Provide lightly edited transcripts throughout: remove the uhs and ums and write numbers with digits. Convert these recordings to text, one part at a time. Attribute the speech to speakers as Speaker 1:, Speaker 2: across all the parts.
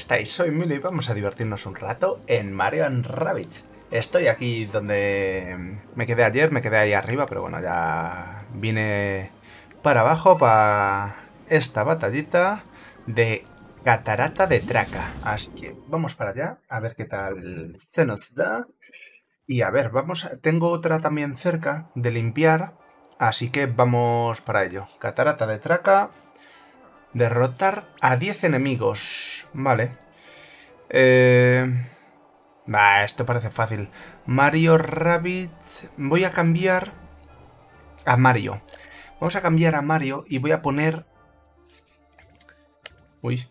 Speaker 1: estáis? Soy Milo y vamos a divertirnos un rato en Mario & Rabbids. Estoy aquí donde me quedé ayer, me quedé ahí arriba, pero bueno, ya vine para abajo para esta batallita de Catarata de Traca. Así que vamos para allá, a ver qué tal se nos da. Y a ver, tengo otra también cerca de limpiar, así que vamos para ello. Catarata de Traca, derrotar a 10 enemigos. Vale. Esto parece fácil. Mario Rabbit. Voy a cambiar a Mario. Vamos a cambiar a Mario y voy a poner... Uy.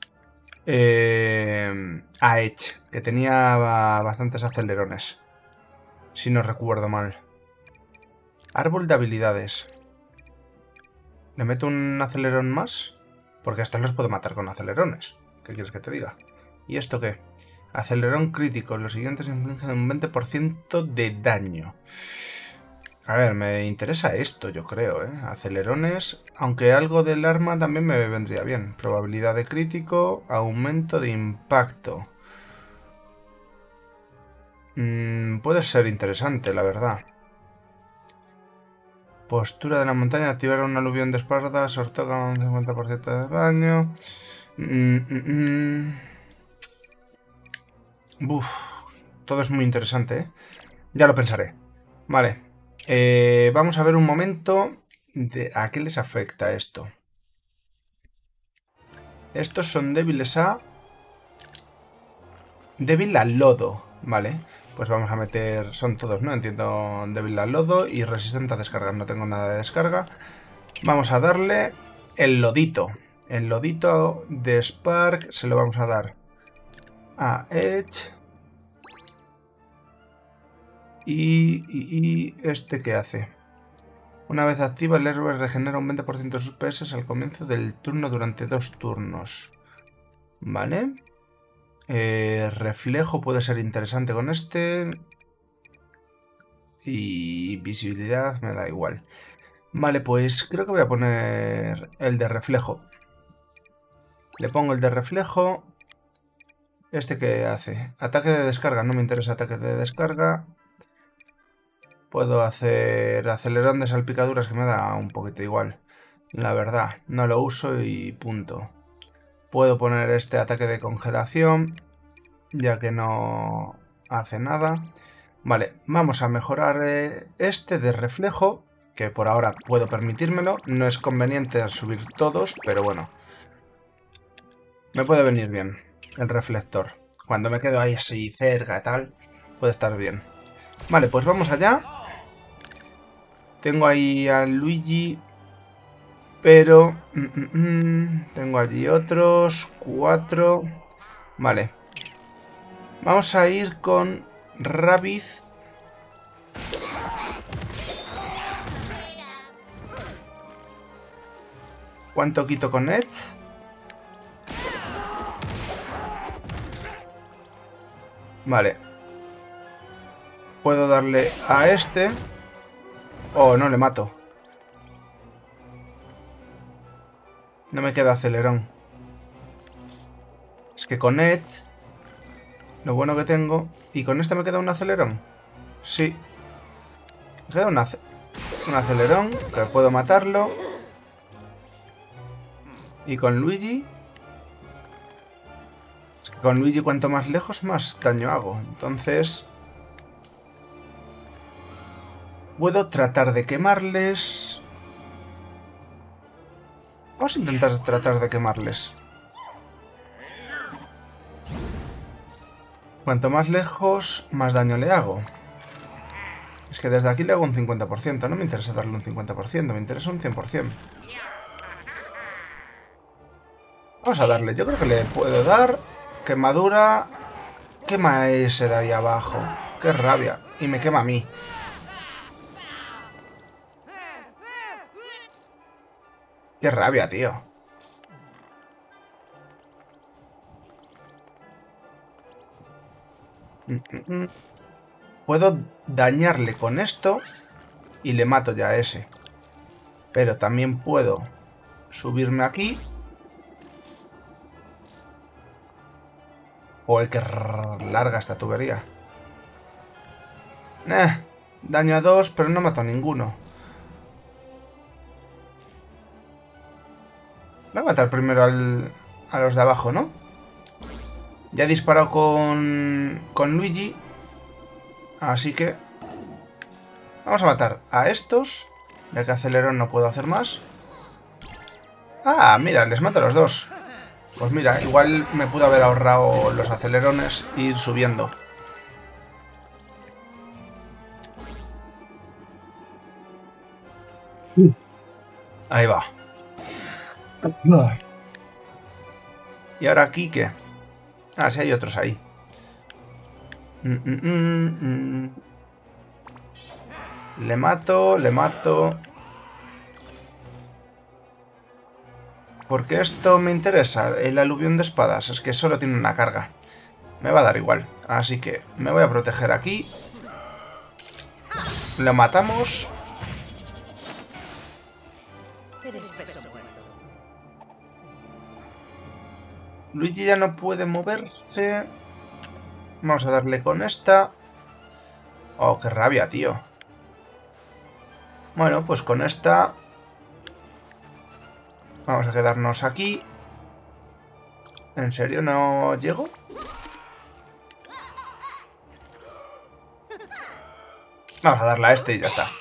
Speaker 1: A Edge, que tenía bastantes acelerones. Si no recuerdo mal. Árbol de habilidades. ¿Le meto un acelerón más? Porque a estos los puedo matar con acelerones. ¿Qué quieres que te diga? ¿Y esto qué? Acelerón crítico. Los siguientes infligen un 20% de daño. A ver, me interesa esto, yo creo, ¿eh? Acelerones, aunque algo del arma también me vendría bien. Probabilidad de crítico, aumento de impacto. Puede ser interesante, la verdad. Postura de la montaña, activar un aluvión de espaldas, sortoca un 50% de daño. Uf, todo es muy interesante, ¿eh? Ya lo pensaré. Vale. Vamos a ver un momento a qué les afecta esto. Estos son débiles a... Débil al lodo, vale. Pues vamos a meter... Son todos, ¿no? Entiendo, débil al lodo y resistente a descargar. No tengo nada de descarga. Vamos a darle el lodito. El lodito de Spark se lo vamos a dar a Edge. Y este ¿qué hace? Una vez activa, el héroe regenera un 20% de sus PS al comienzo del turno durante 2 turnos. Vale. Reflejo puede ser interesante con este. Y visibilidad me da igual. Vale, pues creo que voy a poner el de reflejo. Le pongo el de reflejo. ¿Este qué hace? Ataque de descarga. No me interesa ataque de descarga. Puedo hacer acelerón de salpicaduras que me da un poquito igual. La verdad, no lo uso y punto. Puedo poner este ataque de congelación, ya que no hace nada. Vale, vamos a mejorar este de reflejo, que por ahora puedo permitírmelo. No es conveniente subir todos, pero bueno. Me puede venir bien el reflector. Cuando me quedo ahí así cerca y tal, puede estar bien. Vale, pues vamos allá. Tengo ahí a Luigi, pero... tengo allí otros 4. Vale. Vamos a ir con Rabbid. ¿Cuánto quito con Edge? Vale. Puedo darle a este. Oh, no le mato. No me queda acelerón. Es que con Edge... Lo bueno que tengo... ¿Y con este me queda un acelerón? Sí. Me queda un acelerón, que puedo matarlo. Y con Luigi... Es que con Luigi cuanto más lejos más daño hago. Entonces... Puedo tratar de quemarles... Vamos a intentar tratar de quemarles. Cuanto más lejos, más daño le hago. Es que desde aquí le hago un 50%. No me interesa darle un 50%, me interesa un 100%. Vamos a darle. Yo creo que le puedo dar quemadura. Quema ese de ahí abajo. Qué rabia. Y me quema a mí. Qué rabia, tío. Puedo dañarle con esto y le mato ya a ese. Pero también puedo subirme aquí Joder, qué larga esta tubería. Daño a 2, pero no mato a ninguno. Voy a matar primero a los de abajo, ¿no? Ya he disparado con Luigi. Así que vamos a matar a estos. Ya que acelerón no puedo hacer más. Ah, mira, les mato a los dos. Pues mira, igual me pude haber ahorrado los acelerones e ir subiendo. Ahí va. ¿Y ahora aquí qué? Ah, sí hay otros ahí. Le mato, le mato. Porque esto me interesa, el aluvión de espadas. Es que solo tiene una carga. Me va a dar igual. Así que me voy a proteger aquí. Lo matamos. Luigi ya no puede moverse. Vamos a darle con esta. Oh, qué rabia, tío. Bueno, pues con esta vamos a quedarnos aquí. ¿En serio no llego? Vamos a darle a este y ya está.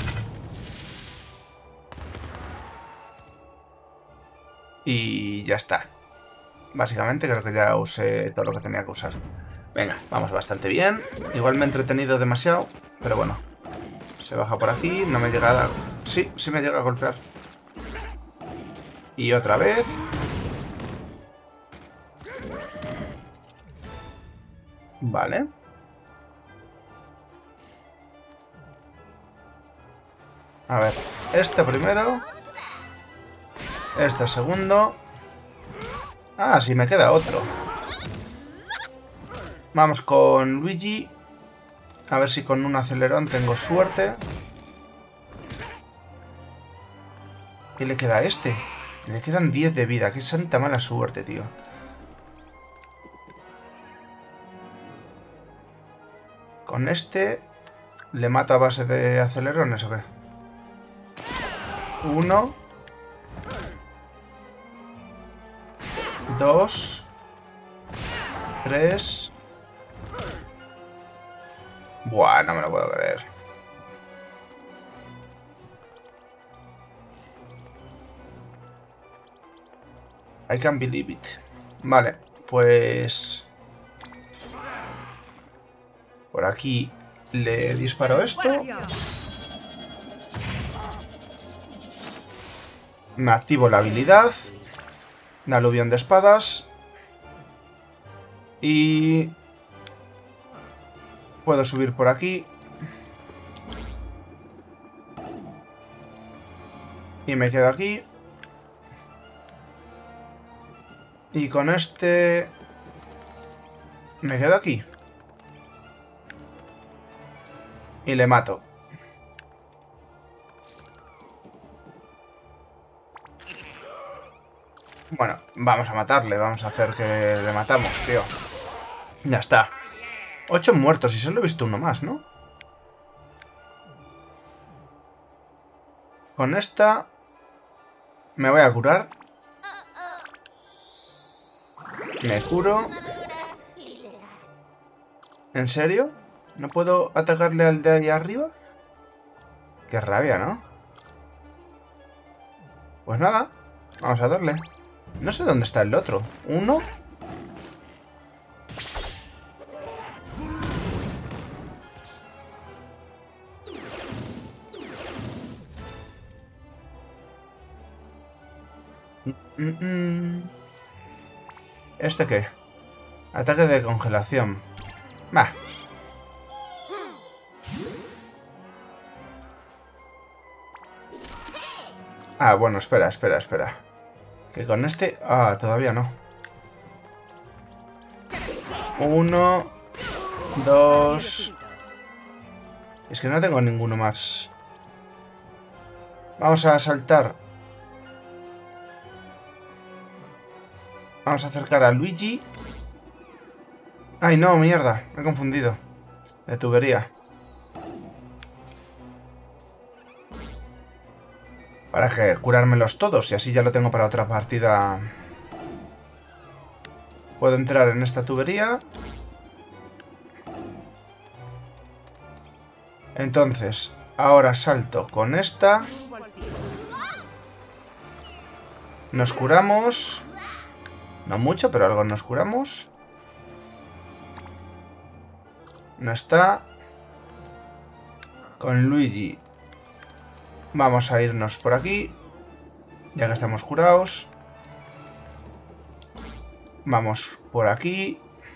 Speaker 1: Y ya está. Básicamente creo que ya usé todo lo que tenía que usar. Venga, vamos bastante bien. Igual me he entretenido demasiado, pero bueno. Se baja por aquí, no me llega a... Sí, sí me llega a golpear. Y otra vez. Vale. A ver, este primero. Este segundo. Ah, sí, me queda otro. Vamos con Luigi. A ver si con un acelerón tengo suerte. ¿Qué le queda a este? Le quedan 10 de vida. Qué santa mala suerte, tío. Con este... ¿Le mato a base de acelerones o qué? 1. 2. 3. Buah, no me lo puedo creer. I can't believe it. Vale, pues... Por aquí le disparo esto. Me activo la habilidad. Un aluvión de espadas. Y... puedo subir por aquí. Y me quedo aquí. Y con este... me quedo aquí. Y le mato. Bueno, vamos a matarle. Vamos a hacer que le matamos, tío. Ya está. 8 muertos y solo he visto uno más, ¿no? Con esta... me voy a curar. Me curo. ¿En serio? ¿No puedo atacarle al de ahí arriba? Qué rabia, ¿no? Pues nada. Vamos a darle. No sé dónde está el otro. ¿Uno? ¿Este qué? Ataque de congelación. Bah. Ah, bueno, espera. Que con este... ah, todavía no. 1, 2... Es que no tengo ninguno más. Vamos a saltar. Vamos a acercar a Luigi. ¡Ay, no! ¡Mierda! Me he confundido. De tubería. Para que curármelos todos y así ya lo tengo para otra partida. Puedo entrar en esta tubería. Entonces, ahora salto con esta. Nos curamos. No mucho, pero algo nos curamos. No está. Con Luigi. Vamos a irnos por aquí. Ya que estamos curados. Vamos por aquí.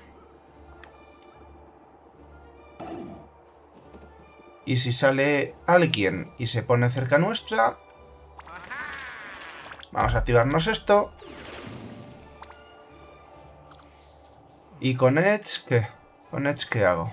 Speaker 1: Y si sale alguien y se pone cerca nuestra, vamos a activarnos esto. Y con Edge, ¿qué? ¿Con Edge qué hago?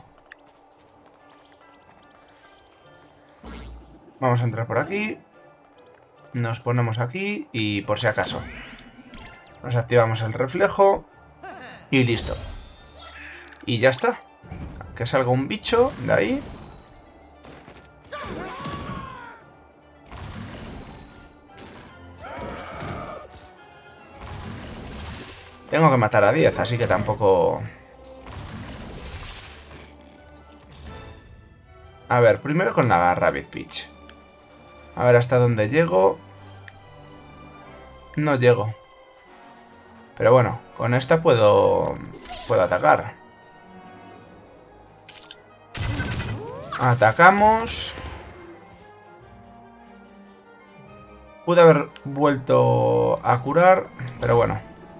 Speaker 1: Vamos a entrar por aquí. Nos ponemos aquí y por si acaso. Nos activamos el reflejo. Y listo. Y ya está. Que salga un bicho de ahí. Tengo que matar a 10, así que tampoco... A ver, primero con la Rabbit Peach. A ver hasta dónde llego. No llego. Pero bueno, con esta puedo atacar. Atacamos. Pude haber vuelto a curar, pero bueno.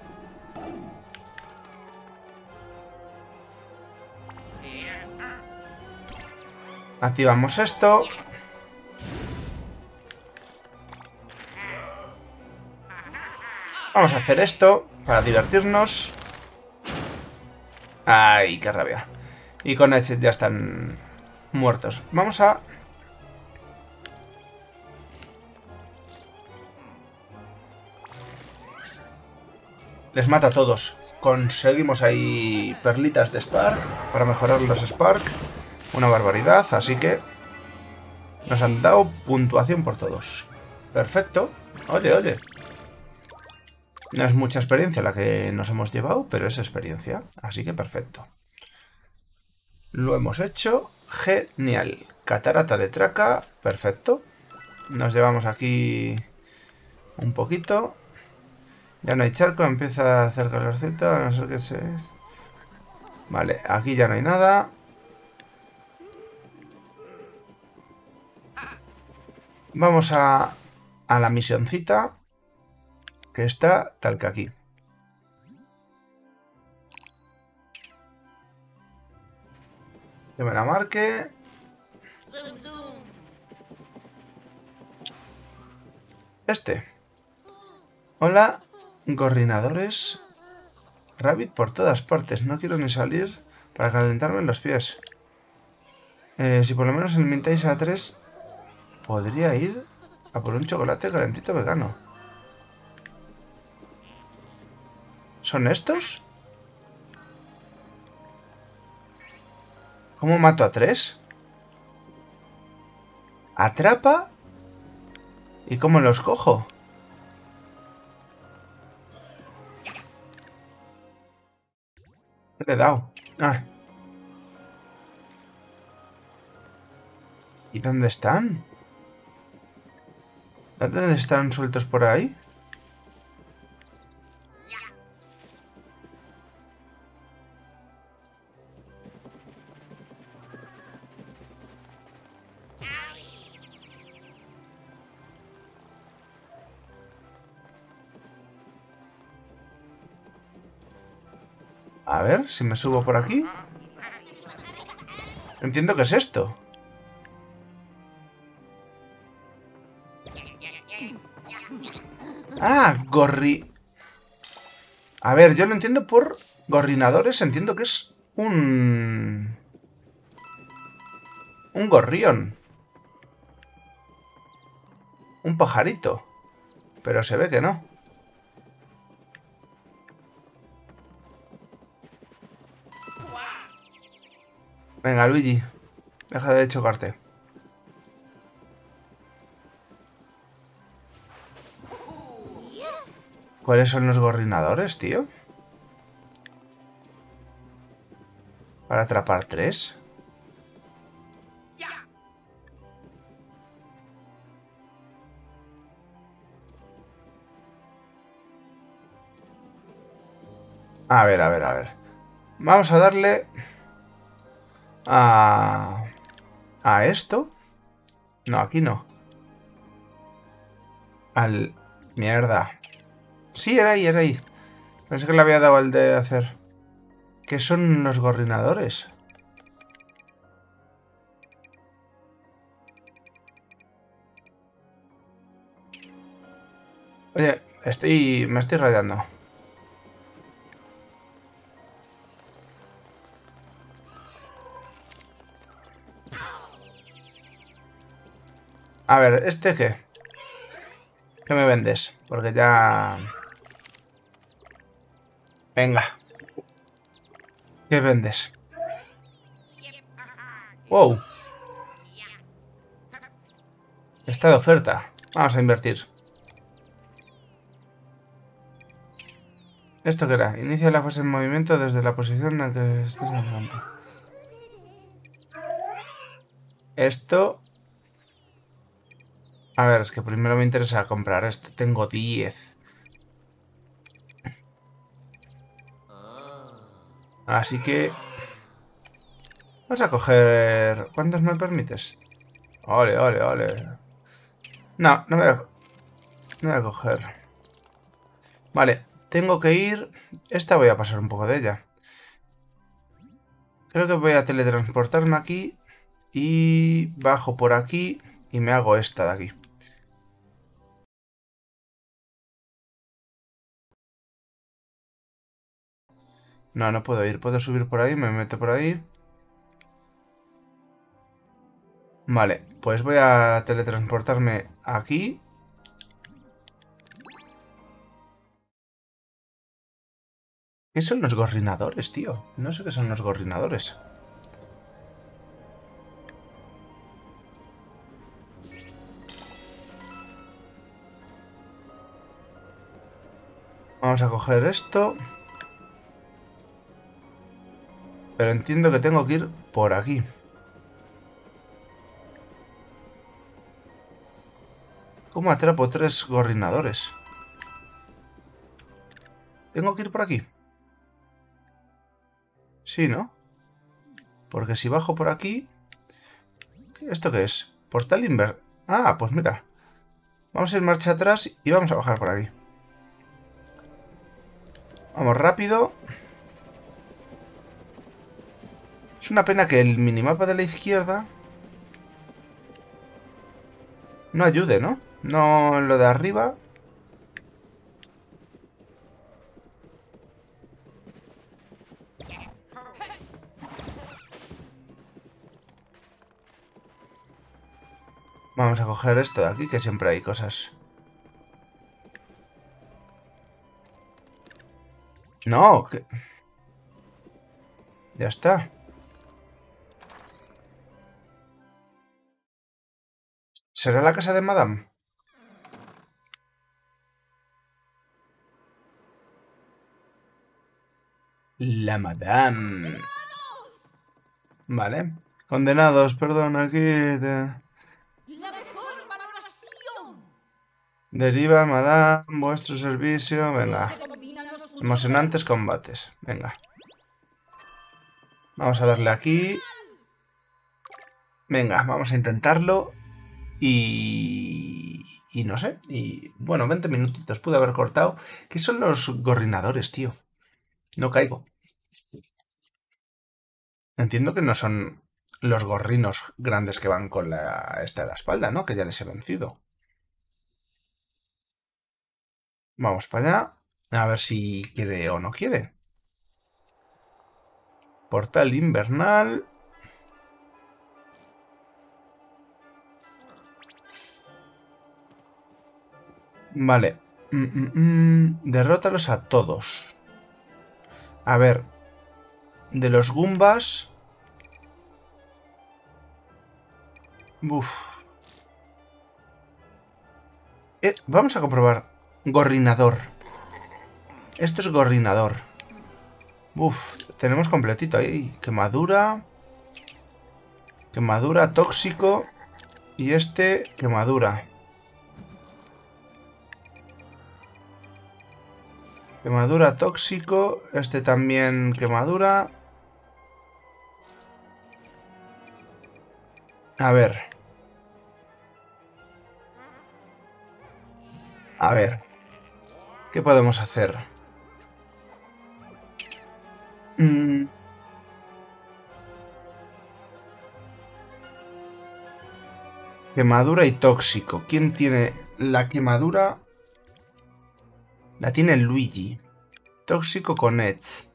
Speaker 1: Activamos esto. Vamos a hacer esto para divertirnos. ¡Ay, qué rabia! Y con Edge ya están muertos. Vamos a... Les mata a todos. Conseguimos ahí perlitas de Spark para mejorar los Spark. Una barbaridad, así que nos han dado puntuación por todos. Perfecto. Oye, oye. No es mucha experiencia la que nos hemos llevado, pero es experiencia. Así que perfecto. Lo hemos hecho. Genial. Catarata de Traca. Perfecto. Nos llevamos aquí un poquito. Ya no hay charco. Empieza a hacer calorcito. A no ser que se... Vale, aquí ya no hay nada. Vamos a la misioncita, que está tal que aquí. Que me la marque. Este. Hola, gorrinadores. Rabbit por todas partes. No quiero ni salir para calentarme los pies. Si por lo menos alimentáis a 3... Podría ir a por un chocolate calentito vegano. ¿Son estos? ¿Cómo mato a 3? ¿Atrapa? ¿Y cómo los cojo? Le he dado. Ah. ¿Y dónde están? ¿Dónde están sueltos por ahí? A ver, si me subo por aquí. Entiendo que es esto. Ah, A ver, yo lo entiendo por gorrinadores. Entiendo que es un gorrión. Un pajarito. Pero se ve que no. Venga, Luigi. Deja de chocarte. ¿Cuáles son los gorrinadores, tío? Para atrapar 3. A ver, a ver, a ver. Vamos a darle a esto. No, aquí no. Al... Mierda. Sí, era ahí, era ahí. Pensé que le había dado al de hacer. ¿Qué son los gorrinadores? Oye, me estoy rayando. A ver, ¿este qué? ¿Qué me vendes? Porque ya... Venga. ¿Qué vendes? ¡Wow! Está de oferta. Vamos a invertir. ¿Esto qué era? Inicia la fase en movimiento desde la posición en la que estés en el momento. Esto... A ver, es que primero me interesa comprar esto. Tengo 10. Así que... Vamos a coger... ¿Cuántos me permites? Ole, ole, ole. No, no voy a coger. Vale, tengo que ir... Esta voy a pasar un poco de ella. Creo que voy a teletransportarme aquí. Y bajo por aquí. Y me hago esta de aquí. No, no puedo ir. Puedo subir por ahí, me meto por ahí. Vale, pues voy a teletransportarme aquí. ¿Qué son los gorrinadores, tío? No sé qué son los gorrinadores. Vamos a coger esto. Pero entiendo que tengo que ir por aquí. ¿Cómo atrapo 3 gorrinadores? ¿Tengo que ir por aquí? Sí, ¿no? Porque si bajo por aquí... ¿Esto qué es? Portal inver... Ah, pues mira. Vamos a ir marcha atrás y vamos a bajar por aquí. Vamos rápido. Es una pena que el minimapa de la izquierda no ayude, ¿no? No lo de arriba. Vamos a coger esto de aquí, que siempre hay cosas. No, que... Ya está. ¿Será la casa de Madame? La Madame. Vale. Condenados, perdón, aquí... Deriva, Madame, vuestro servicio. Venga. Emocionantes combates. Venga. Vamos a darle aquí. Venga, vamos a intentarlo. Y no sé. Y bueno, 20 minutitos pude haber cortado. ¿Qué son los gorrinadores, tío? No caigo. Entiendo que no son los gorrinos grandes que van con esta de la espalda, ¿no? Que ya les he vencido. Vamos para allá. A ver si quiere o no quiere. Portal invernal. Vale. Derrótalos a todos. A ver. De los Goombas. Uf. Vamos a comprobar. Gorrinador. Esto es gorrinador. Uf, tenemos completito ahí. Quemadura. Quemadura, tóxico. Y este, quemadura. Quemadura, tóxico. Este también, quemadura. A ver. A ver. ¿Qué podemos hacer? Quemadura y tóxico. ¿Quién tiene la quemadura? La tiene Luigi. Tóxico con Edge.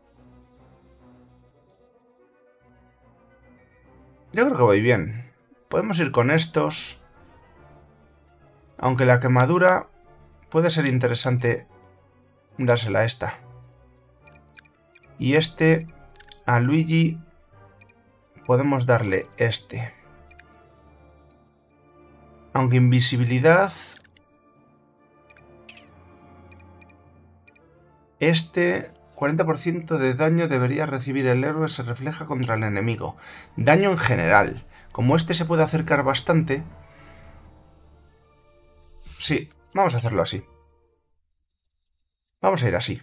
Speaker 1: Yo creo que voy bien. Podemos ir con estos. Aunque la quemadura puede ser interesante dársela a esta. Y este, a Luigi, podemos darle este. Aunque invisibilidad... Este 40% de daño debería recibir el héroe se refleja contra el enemigo. Daño en general. Como este se puede acercar bastante... Sí, vamos a hacerlo así. Vamos a ir así.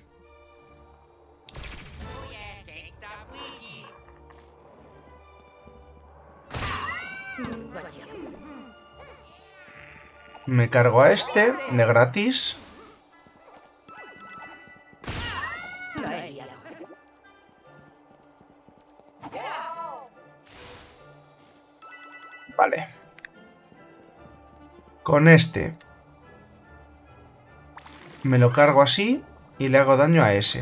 Speaker 1: Me cargo a este de gratis. Vale. Con este me lo cargo así y le hago daño a ese.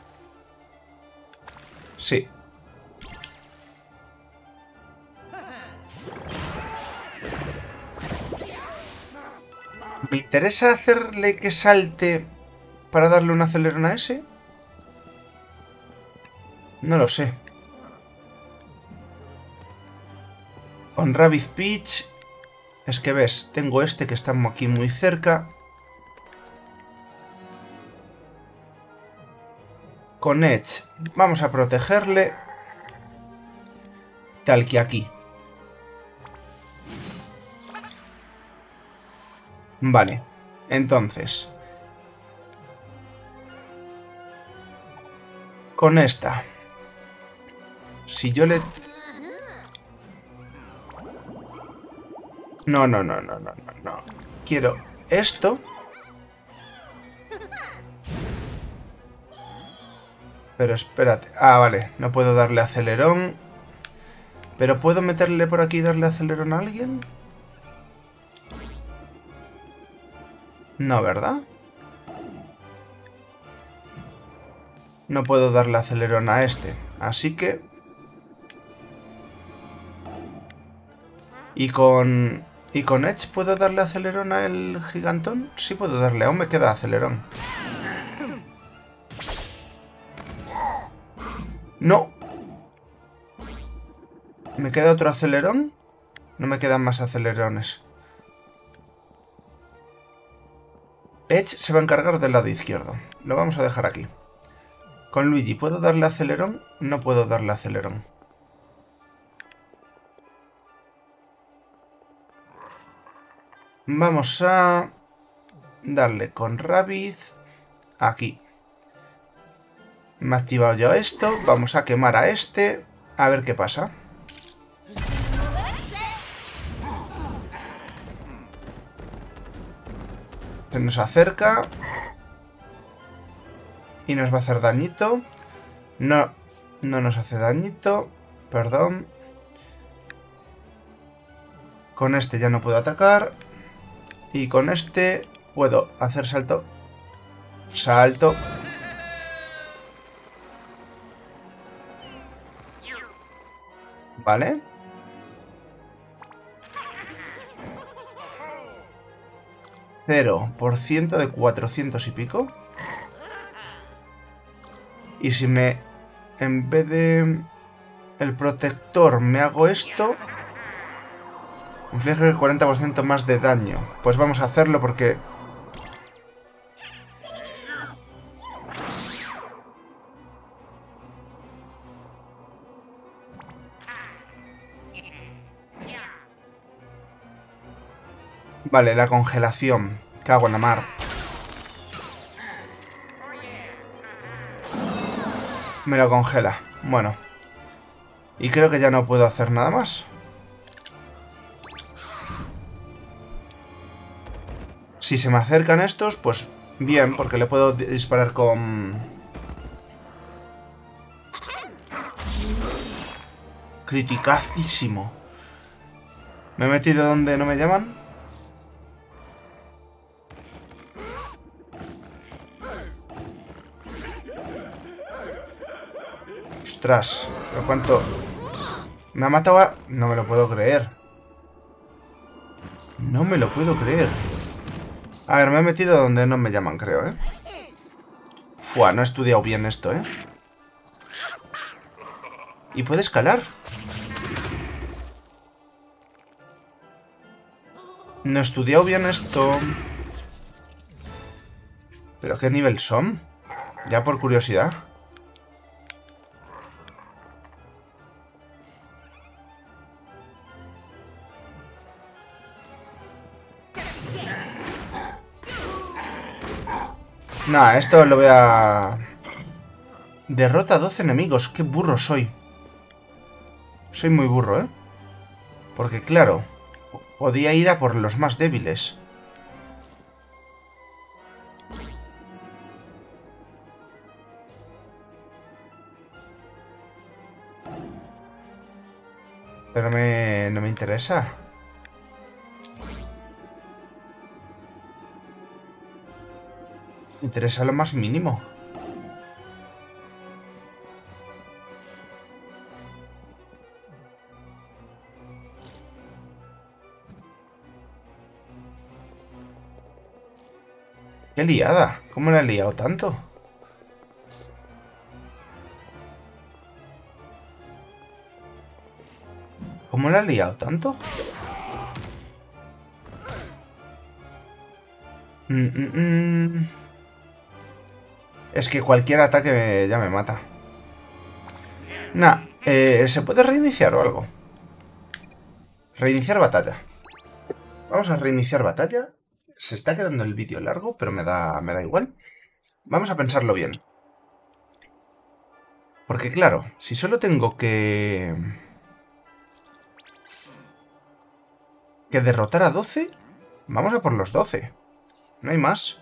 Speaker 1: Sí. ¿Me interesa hacerle que salte para darle un acelerón a ese? No lo sé. Con Rabbit Peach... Es que ves, tengo este que está aquí muy cerca. Con Edge vamos a protegerle. Tal que aquí. Vale, entonces... Con esta... Si yo le... No. Quiero esto. Pero espérate. Ah, vale. No puedo darle acelerón. ¿Pero puedo meterle por aquí y darle acelerón a alguien? No, ¿verdad? No puedo darle acelerón a este. Así que... ¿Y con Edge puedo darle acelerón al gigantón? Sí puedo darle, aún me queda acelerón. ¡No! ¿Me queda otro acelerón? No me quedan más acelerones. Edge se va a encargar del lado izquierdo. Lo vamos a dejar aquí. Con Luigi, ¿puedo darle acelerón? No puedo darle acelerón. Vamos a darle con Rabbit aquí. Me ha activado yo esto. Vamos a quemar a este. A ver qué pasa. Se nos acerca. Y nos va a hacer dañito. No nos hace dañito. Perdón. Con este ya no puedo atacar. Y con este puedo hacer salto. Salto. Vale. %, de 400 y pico. Y si me... En vez de... El protector me hago esto... Inflige 40% más de daño. Pues vamos a hacerlo porque... Vale, la congelación. Cago en la mar. Me lo congela. Bueno. Y creo que ya no puedo hacer nada más. Si se me acercan estos, pues bien, porque le puedo disparar con... Criticacísimo. ¿Me he metido donde no me llaman? Ostras, pero cuánto... Me ha matado a... No me lo puedo creer. No me lo puedo creer. A ver, me he metido donde no me llaman, creo, ¿eh? Fua, no he estudiado bien esto, ¿eh? ¿Y puede escalar? No he estudiado bien esto. ¿Pero qué nivel son? Ya por curiosidad. Nah, esto lo voy a... Derrota a 12 enemigos. Qué burro soy. Soy muy burro, ¿eh? Porque claro, podía ir a por los más débiles. Pero no me interesa. Me interesa lo más mínimo. ¡Qué liada! ¿Cómo la he liado tanto? ¿Cómo la he liado tanto? Es que cualquier ataque ya me mata. Nah, ¿se puede reiniciar o algo? Reiniciar batalla. Vamos a reiniciar batalla. Se está quedando el vídeo largo, pero me da igual. Vamos a pensarlo bien. Porque claro, si solo tengo que derrotar a 12, vamos a por los 12. No hay más.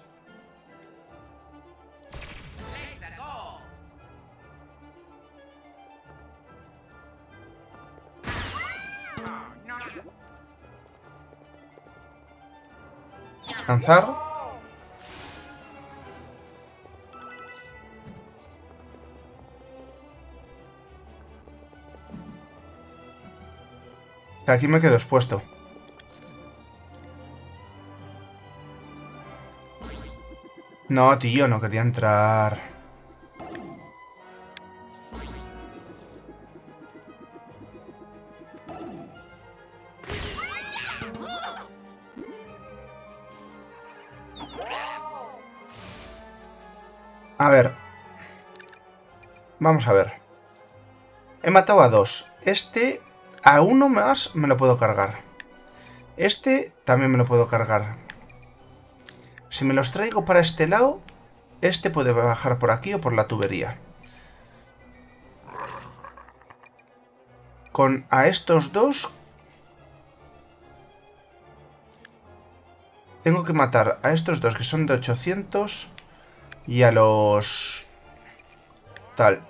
Speaker 1: Lanzar. Aquí me quedo expuesto. No, tío, no quería entrar. A ver. Vamos a ver. He matado a 2. Este, a uno más me lo puedo cargar. Este también me lo puedo cargar. Si me los traigo para este lado, este puede bajar por aquí o por la tubería. Con a estos dos... Tengo que matar a estos dos que son de 800 y a los... Tal.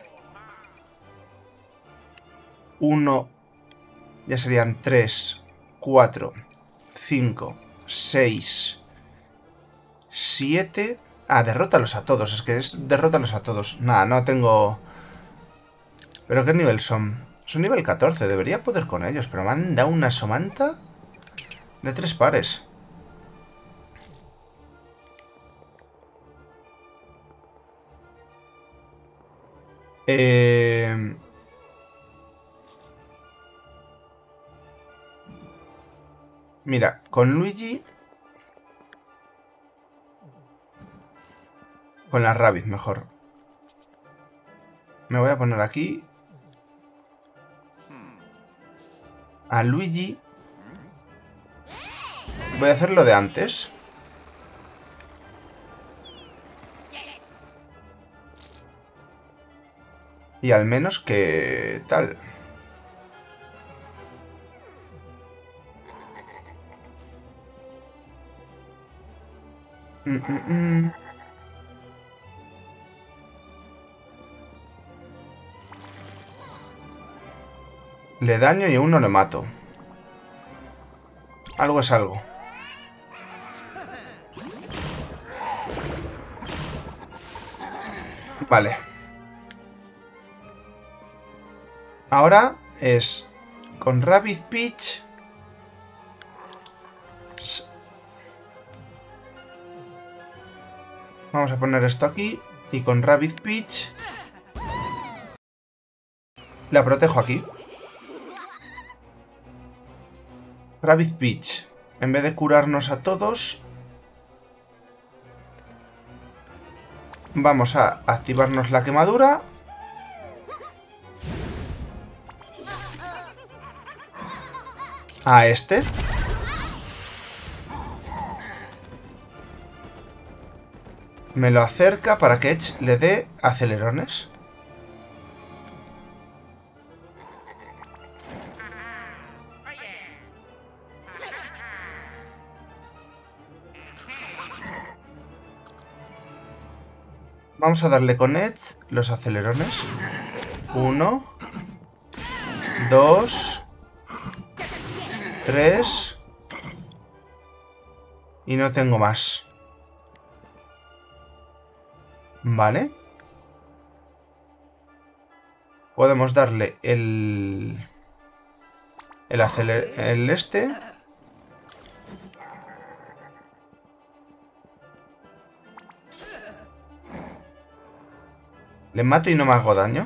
Speaker 1: Uno... Ya serían 3, 4, 5, 6, 7... Ah, derrótalos a todos. Es que es derrótalos a todos. Nada, no tengo... ¿Pero qué nivel son? Son nivel 14. Debería poder con ellos. Pero me han dado una somanta de 3 pares. Mira, con Luigi... Con la Rabbids mejor. Me voy a poner aquí. A Luigi. Voy a hacer lo de antes. Y al menos que... tal. Le daño y aún no lo mato. Algo es algo. Vale. Ahora es con Rapid Peach. Vamos a poner esto aquí. Y con Rapid Peach la protejo aquí. Rapid Peach, en vez de curarnos a todos, vamos a activarnos la quemadura. A este. Me lo acerca para que Edge le dé acelerones. Vamos a darle con Edge los acelerones. 1, 2, 3. Y no tengo más. Vale. Podemos darle el este. Le mato y no me hago daño.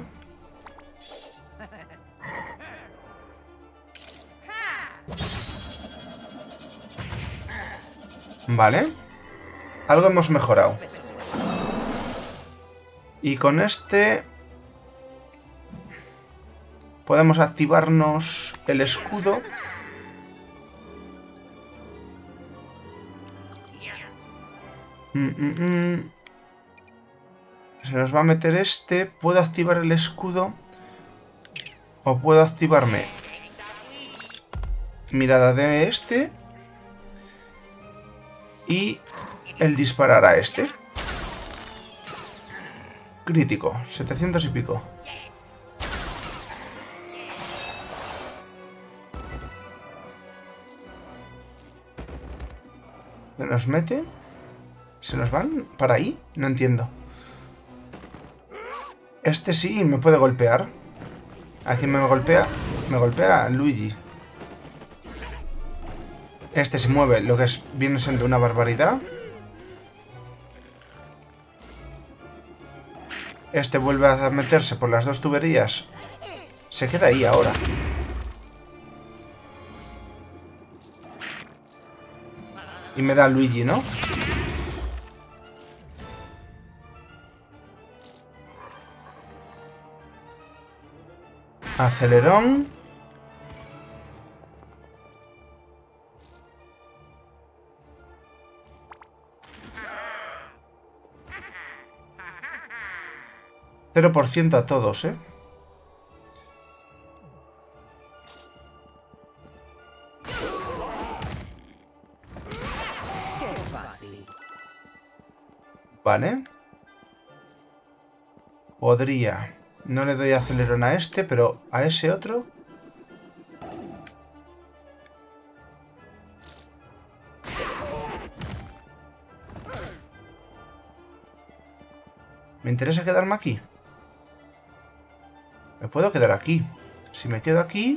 Speaker 1: Vale. Algo hemos mejorado. Y con este podemos activarnos el escudo. Se nos va a meter este. Puedo activar el escudo. O puedo activarme mirada de este. Y el disparar a este. Crítico, 700 y pico. ¿Se nos mete? ¿Se nos van para ahí? No entiendo. Este sí me puede golpear. ¿A quién me golpea? Me golpea a Luigi. Este se mueve, lo que viene siendo una barbaridad. Este vuelve a meterse por las dos tuberías. Se queda ahí ahora. Y me da Luigi, ¿no? Acelerón. %, a todos, ¿eh? Vale. Podría. No le doy acelerón a este, pero a ese otro. Me interesa quedarme aquí. Me puedo quedar aquí. Si me quedo aquí...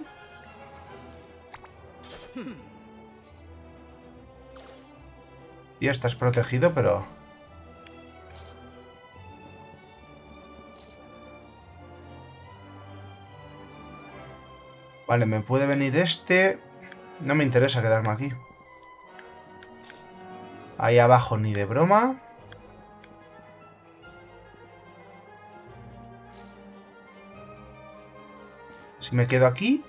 Speaker 1: Ya estás protegido, pero... Vale, me puede venir este... No me interesa quedarme aquí. Ahí abajo ni de broma. Si me quedo aquí,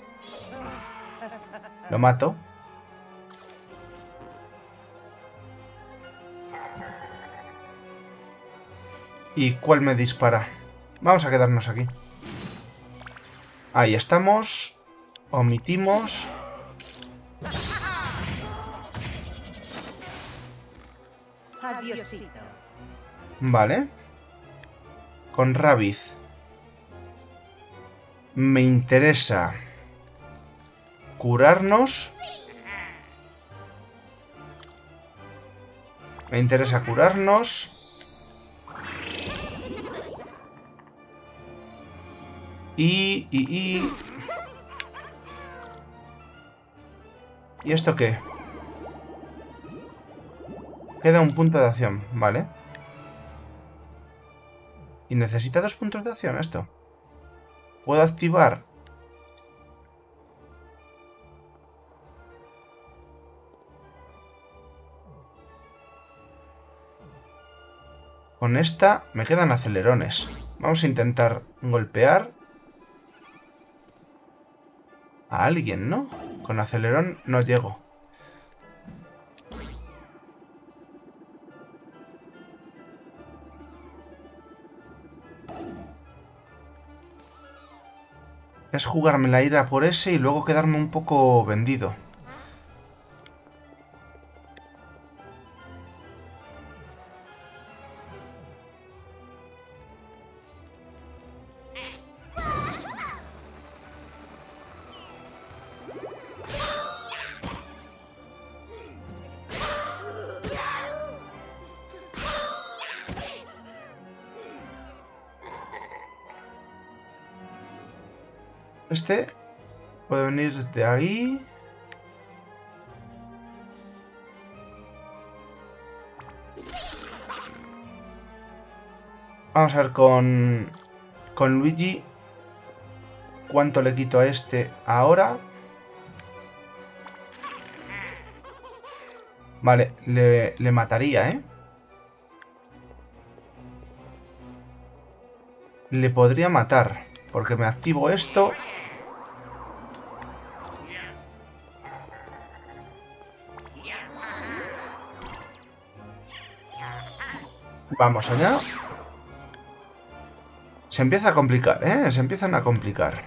Speaker 1: lo mato. ¿Y cuál me dispara? Vamos a quedarnos aquí. Ahí estamos. Omitimos.
Speaker 2: Adiósito.
Speaker 1: Vale. Con Rabbiz. Me interesa curarnos. Me interesa curarnos. ¿Y esto qué? Queda un punto de acción, vale. ¿Y necesita 2 puntos de acción esto? ¿Puedo activar? Con esta me quedan acelerones. Vamos a intentar golpear a alguien, ¿no? Con acelerón no llego. Es jugarme la ira por ese y luego quedarme un poco vendido. Este puede venir de ahí. Vamos a ver con Luigi cuánto le quito a este ahora. Vale, le mataría, ¿eh? Le podría matar, porque me activo esto. Vamos allá. Se empieza a complicar, ¿eh? Se empiezan a complicar.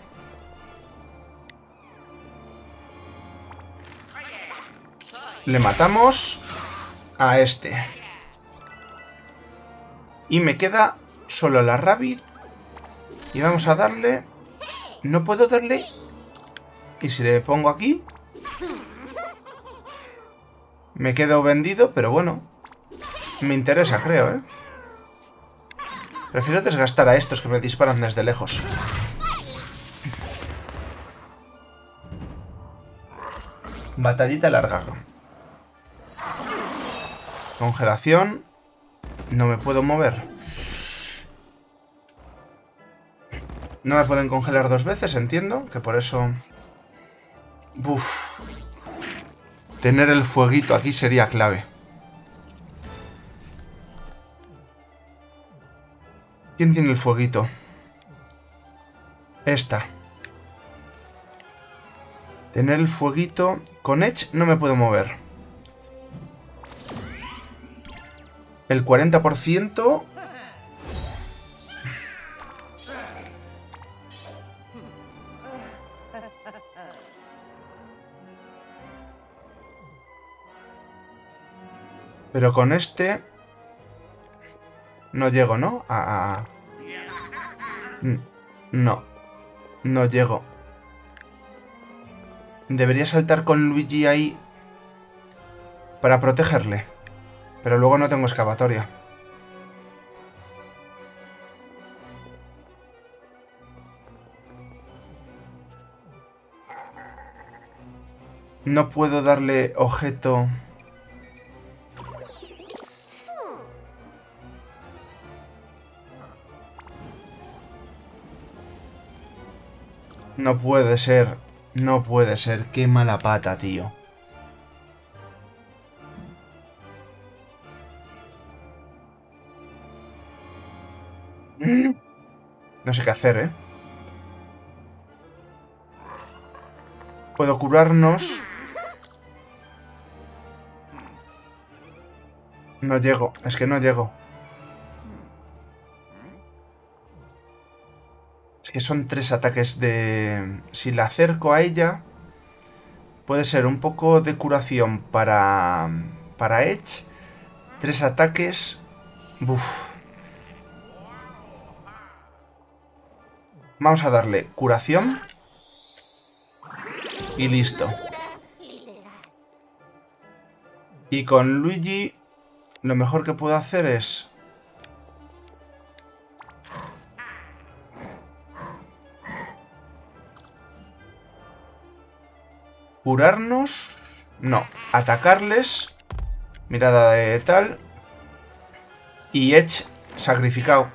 Speaker 1: Le matamos a este. Y me queda solo la Rabbiz. Y vamos a darle... No puedo darle... Y si le pongo aquí... Me quedo vendido, pero bueno. Me interesa, creo, ¿eh? Prefiero desgastar a estos que me disparan desde lejos. Batallita larga. Congelación. No me puedo mover. No me pueden congelar 2 veces, entiendo. Que por eso... Uf. Tener el fueguito aquí sería clave. ¿Quién tiene el fueguito? Esta. Tener el fueguito... Con Edge no me puedo mover. El 40%... Pero con este... No llego, ¿no? No. No llego. Debería saltar con Luigi ahí para protegerle. Pero luego no tengo excavatoria. No puedo darle objeto... No puede ser. No puede ser. Qué mala pata, tío. No sé qué hacer, ¿eh? Puedo curarnos. No llego. Es que no llego. Es que son 3 ataques de... Si la acerco a ella... Puede ser un poco de curación para Edge. 3 ataques. Buf. Vamos a darle curación. Y listo. Y con Luigi, lo mejor que puedo hacer es... curarnos. No, atacarles. Mirada de tal. Y Edge sacrificado.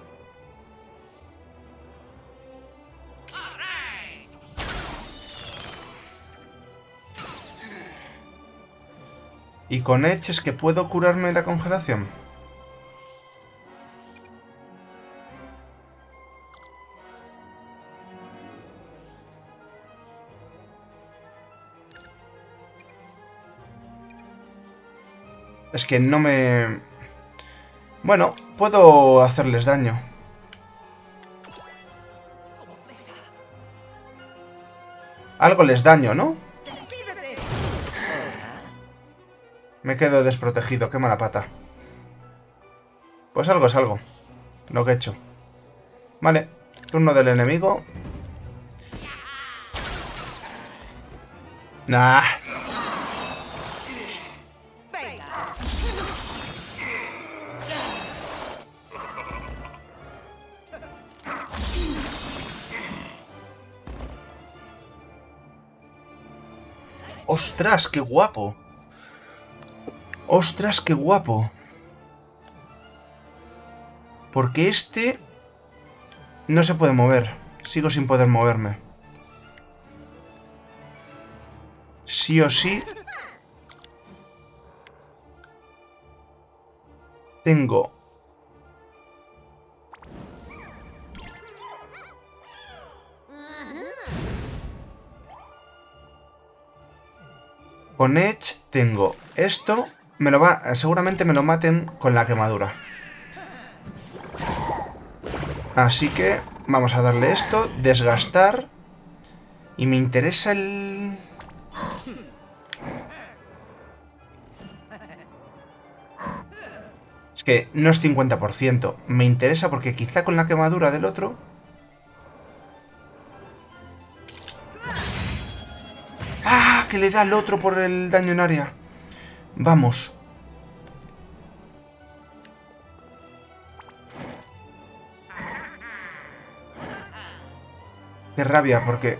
Speaker 1: Y con Edge es que puedo curarme la congelación. Es que no me... Bueno, puedo hacerles daño. Algo les daño, ¿no? Me quedo desprotegido, qué mala pata. Pues algo es algo. Lo que he hecho. Vale, turno del enemigo. Nah. ¡Ostras, qué guapo! ¡Ostras, qué guapo! Porque este... no se puede mover. Sigo sin poder moverme. Sí o sí... tengo... con Edge tengo esto. Me lo va... seguramente me lo maten con la quemadura. Así que vamos a darle esto. Desgastar. Y me interesa el... es que no es 50%. Me interesa porque quizá con la quemadura del otro... ¡ah! Que le da al otro por el daño en área. Vamos. Qué rabia, porque...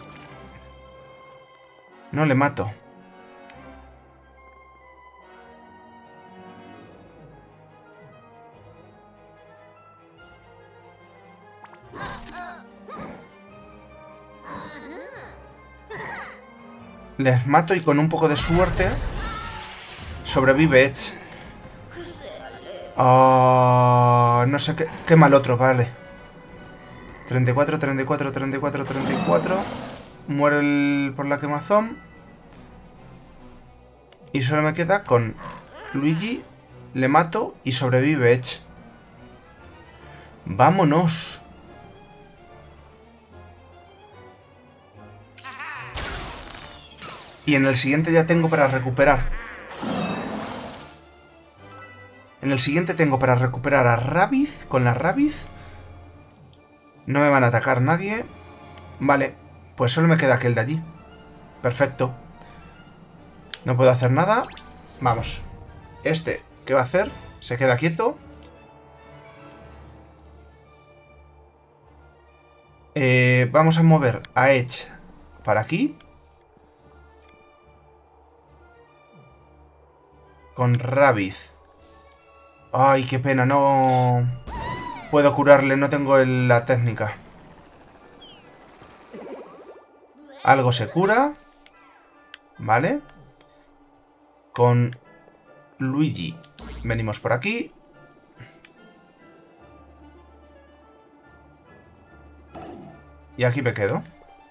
Speaker 1: no le mato. Les mato y con un poco de suerte sobrevive Edge. Oh, no sé qué... qué mal otro, vale. 34, 34, 34, 34. Muere por la quemazón. Y solo me queda con Luigi. Le mato y sobrevive Edge. ¡Vámonos! Y en el siguiente ya tengo para recuperar. En el siguiente tengo para recuperar a Rabbids. Con la Rabbids no me van a atacar nadie. Vale, pues solo me queda aquel de allí. Perfecto. No puedo hacer nada. Vamos. Este, ¿qué va a hacer? Se queda quieto. Vamos a mover a Edge para aquí. Con Rabbids. Ay, qué pena, no puedo curarle, no tengo la técnica. Algo se cura. Vale. Con Luigi venimos por aquí. Y aquí me quedo.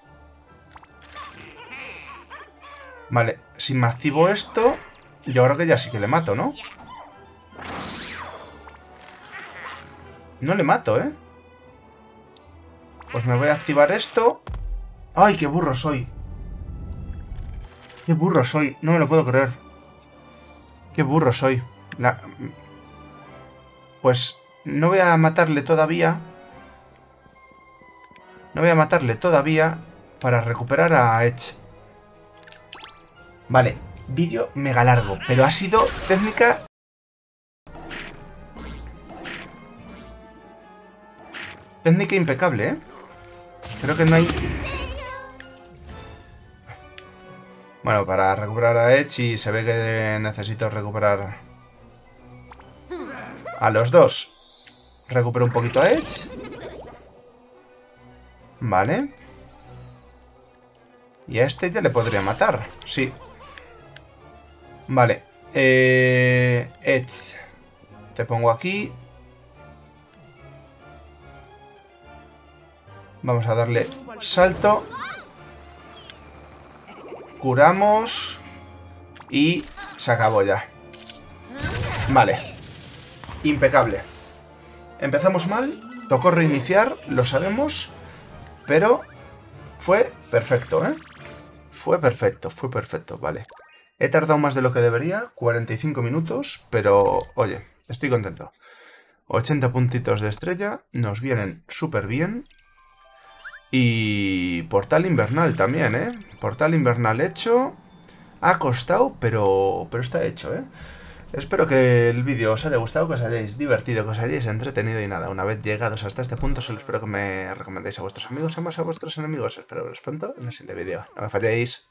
Speaker 1: Vale, si me activo esto, yo creo que ya sí que le mato, ¿no? No le mato, ¿eh? Pues me voy a activar esto. ¡Ay, qué burro soy! ¡Qué burro soy! No me lo puedo creer. ¡Qué burro soy! Pues no voy a matarle todavía. No voy a matarle todavía para recuperar a Edge. Vale, vídeo mega largo, pero ha sido técnica... Técnica impecable, ¿eh? Creo que no hay... Bueno, para recuperar a Edge y se ve que necesito recuperar a los dos. Recupero un poquito a Edge. Vale. Y a este ya le podría matar. Sí. Vale. Edge. Te pongo aquí. Vamos a darle salto. Curamos. Y se acabó ya. Vale. Impecable. Empezamos mal. Tocó reiniciar, lo sabemos. Pero fue perfecto, ¿eh? Fue perfecto, vale. He tardado más de lo que debería, 45 minutos, pero oye, estoy contento. 80 puntitos de estrella, nos vienen súper bien. Y portal invernal también, ¿eh? Portal invernal hecho. Ha costado, pero está hecho, ¿eh? Espero que el vídeo os haya gustado, que os hayáis divertido, que os hayáis entretenido y nada, una vez llegados hasta este punto, solo espero que me recomendéis a vuestros amigos y más a vuestros enemigos. Espero veros pronto en el siguiente vídeo. No me falléis.